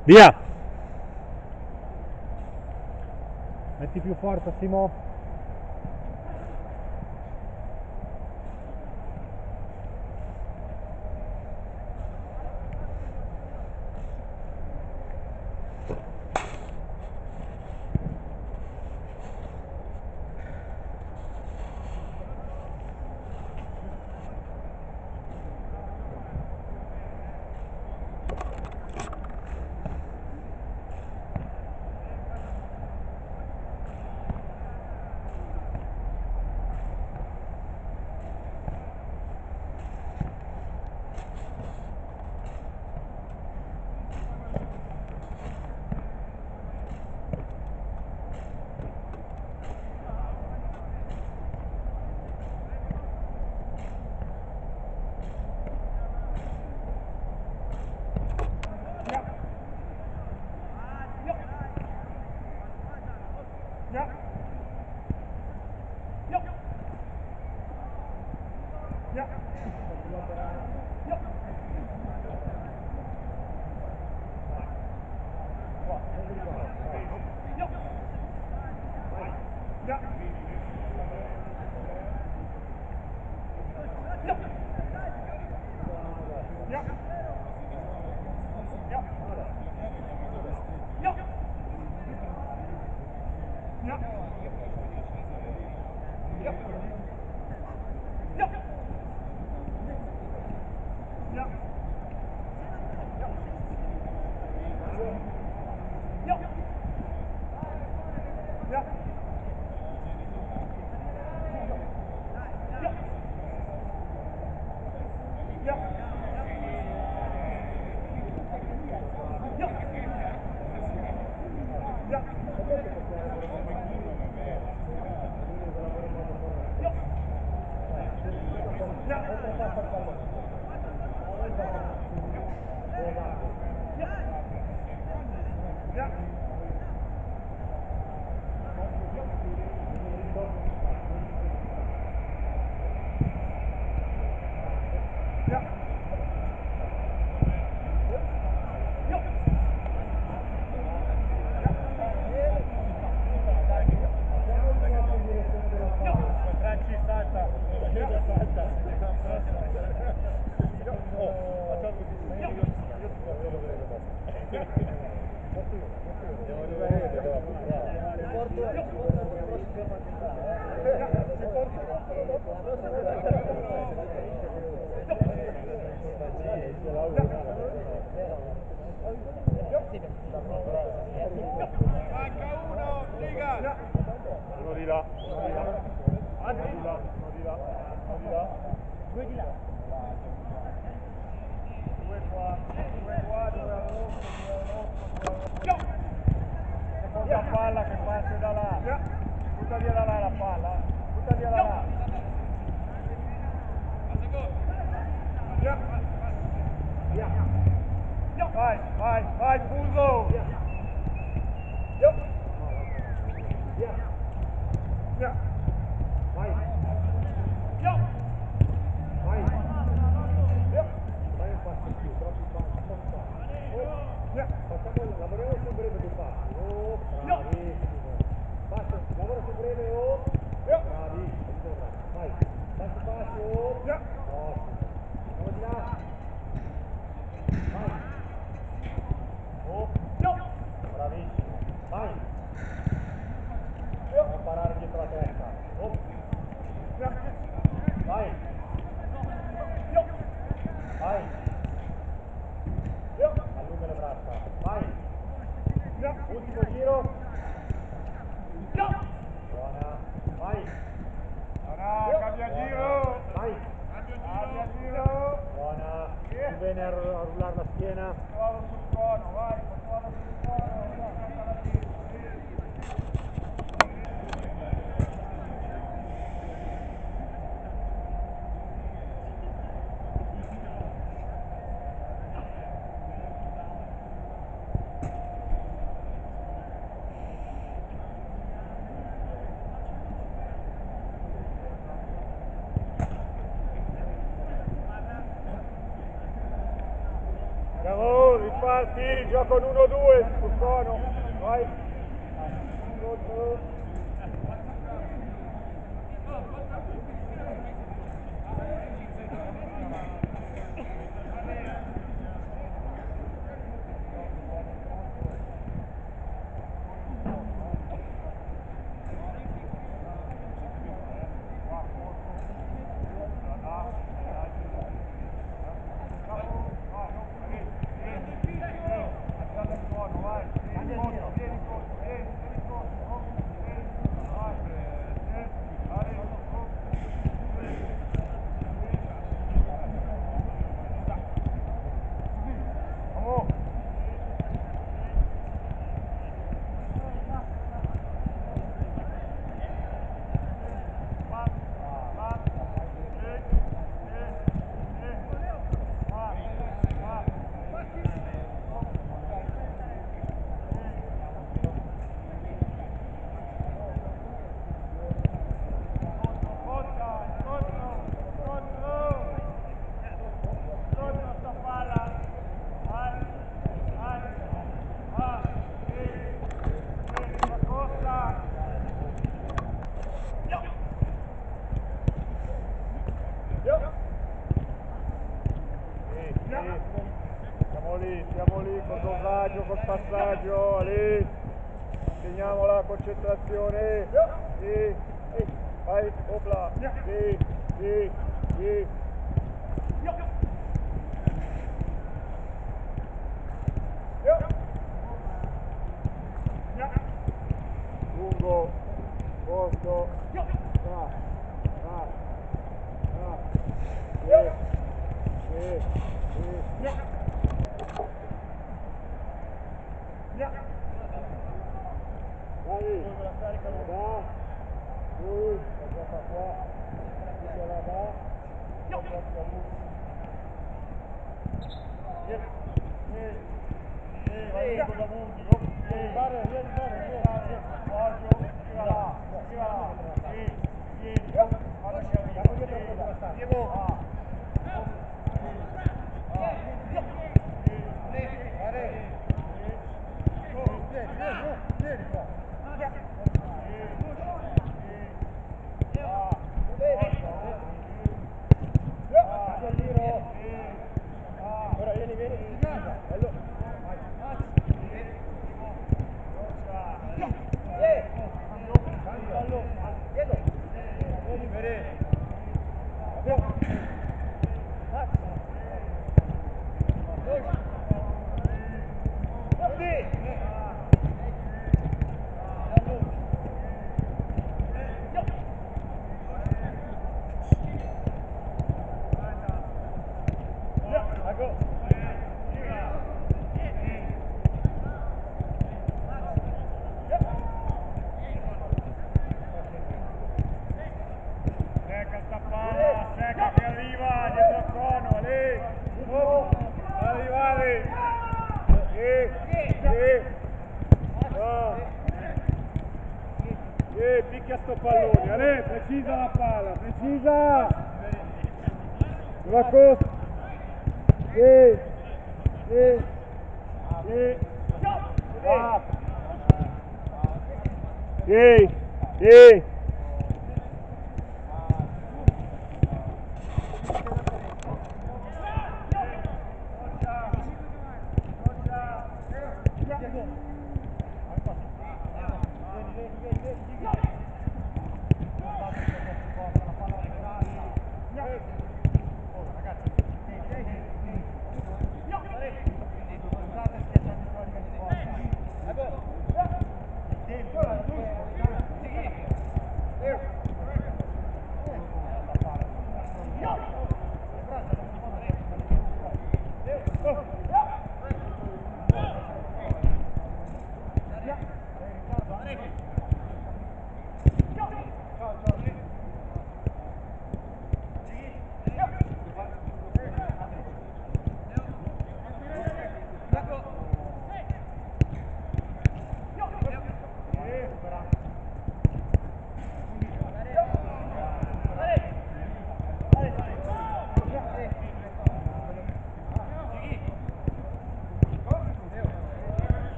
Via! Metti più forza, Simo. Uno di là, uno di là, uno di là, uno di là, uno di là, due di là. Due qua, due a rosso, seconda palla che parte da là, butta via da là la palla, butta via da là. Vai, vai, vai, Fuso! Vai! Vai! Vai un passo in più, troppi passi, facciamo, lavoriamo sul breve dei passi. Oh, bravissimo! Lavora sul breve, oh! Bravissimo! Vai! Passi, passi, oh! Ottimo! Andiamo di là! Vai! Oh! Bravissimo! Vai! Non parare dietro la testa! Oh! Vai! Vai! Allunga le braccia! Vai! Ultimo giro! Buona! Vai! Buona! Cambia giro! Vai! Cambia giro! Buona! Più bene a rullare la schiena! Vado sul cono, vai! Vado sul cono! Bravo, parti, gioco con 1-2 sul cono, vai. Siamo lì col dosaggio, col passaggio, lì, teniamo la concentrazione, sì, vai, opla, sì, sì, sì. Lungo, posto, Vai, la carica lo dà, lui, la gioca qua, se la dà, la gioca lui. Vai lungo da Mundico, vieni, Giorgio, gira là, vieni, vado che arriva, vieni qua. Ora vieni, bello. Secca che arriva dietro il cono, lì, arrivare, picchia sto pallone, Ale, precisa la palla, precisa, sulla costa,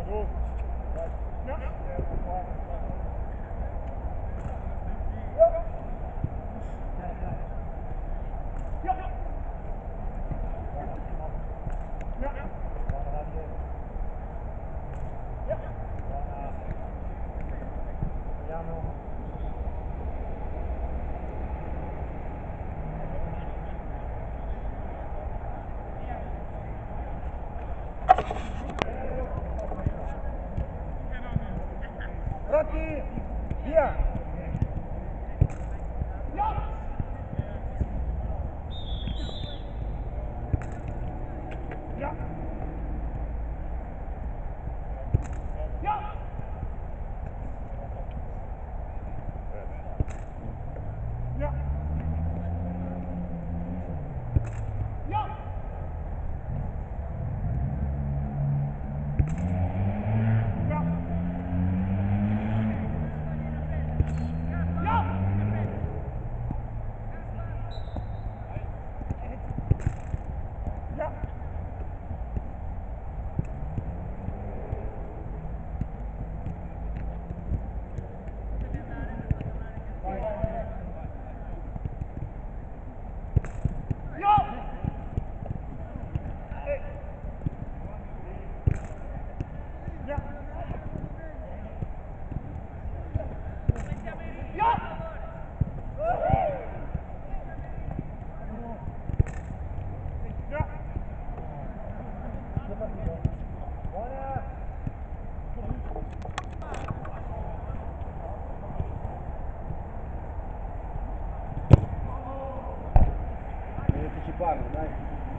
Pronti? Via! Anticiparlo, dai.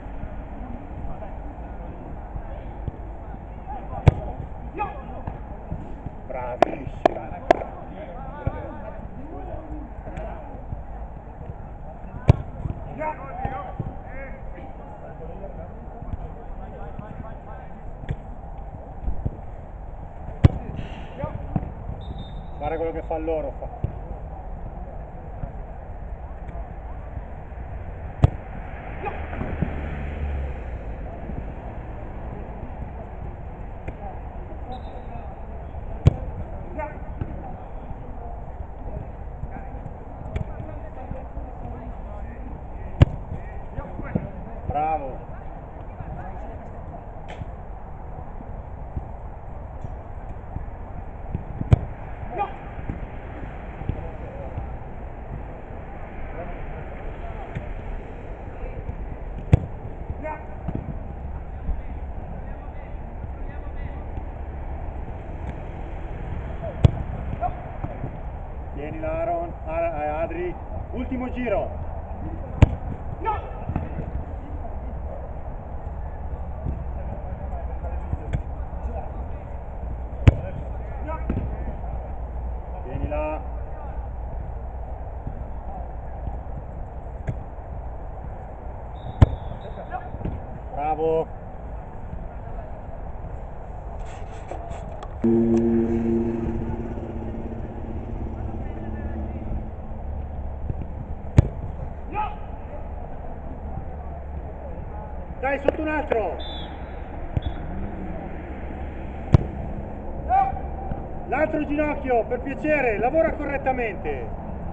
Bravissimo. Guarda quello che fa loro fa. Bravo. Tienila Aaron, Adri, ultimo giro. Tienila. Bravo. Dai, sotto un altro! L'altro ginocchio, per piacere, lavora correttamente!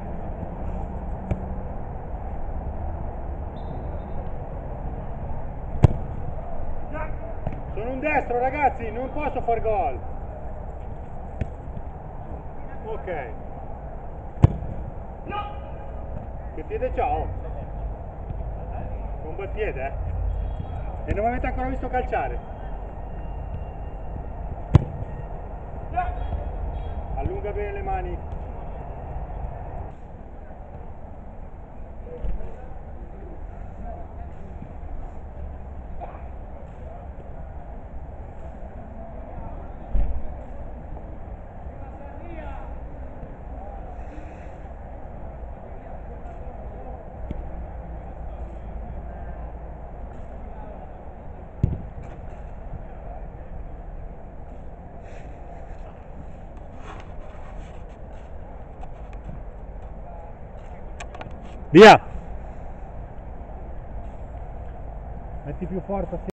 Sono un destro, ragazzi, non posso far gol! Ok. Che piede c'ho? Un bel piede, eh? E non mi avete ancora visto calciare? Allunga bene le mani. Via! Metti più forza.